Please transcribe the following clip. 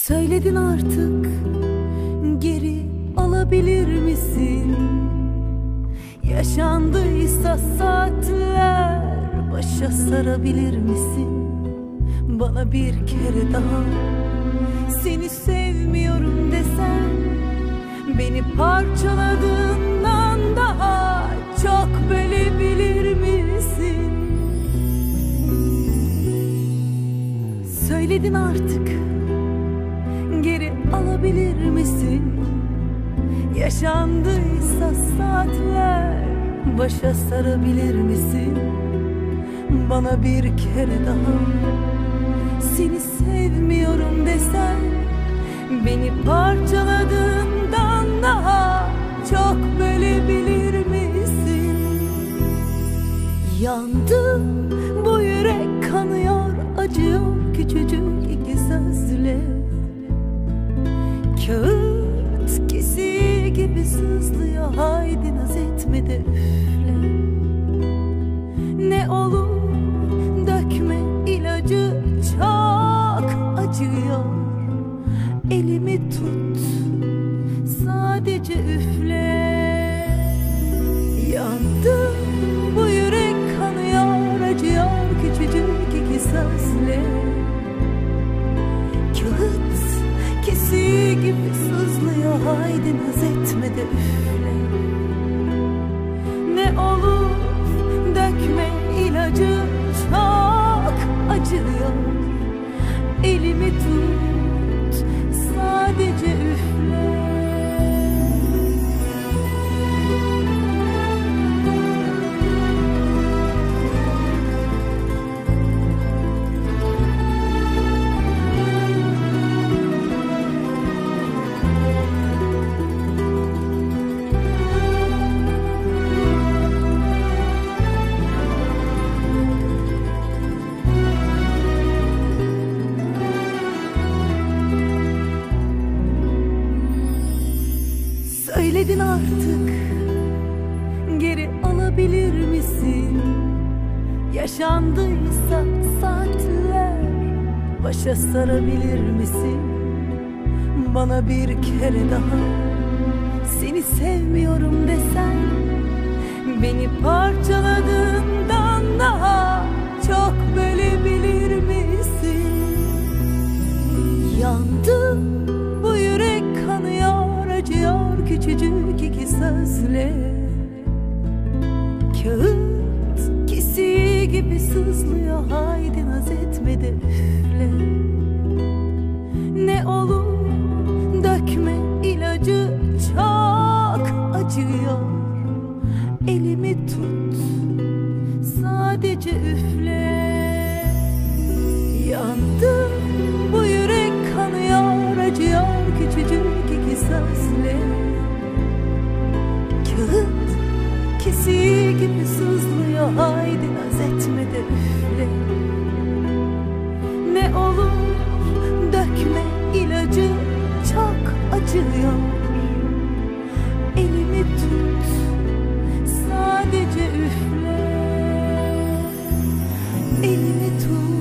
Söyledin artık, geri alabilir misin? Yaşandıysa saatler başa sarabilir misin? Bana bir kere daha seni sevmiyorum desen, beni parçaladığından daha çok bölebilir misin? Söyledin artık, geri alabilir misin? Yaşandıysa saatler başa sarabilir misin? Bana bir kere daha seni sevmiyorum desen, beni parçaladığından daha çok bölebilir misin? Yandım, bu yürek kanıyor, acıyor küçücük iki sözle. Kağıt kesiği gibi sızlıyor, haydi naz etme de üfle. Ne olur dökme ilacı, çok acıyor. Elimi tut, sadece üfle. Yandım, bu yürek kanıyor, acıyor küçücük iki sözle. Kağıt kesiği gibi sızlıyor, haydi naz etme de üfle. Ne olur dökme ilacı, çok acıyor. Elimi tut, sadece üfle. Söyledin artık, geri alabilir misin? Yaşandıysa saatler başa sarabilir misin? Bana bir kere daha seni sevmiyorum desen, beni parçaladığından daha çok bölebilir misin? Yandım, bu yürek kanıyor, acıyor küçücük iki sözle. Kağıt kesiği gibi sızlıyor, haydi naz etme de üfle. Ne olur dökme ilacı, çok acıyor. Elimi tut, sadece üfle. Yandım, bu yürek kanıyor, acıyor küçücük iki sözle. Kağıt kesiği gibi sızlıyor, haydi naz etme de üfle. Ne olur dökme ilacı, çok acıyor. Elimi tut, sadece üfle. Elimi tut.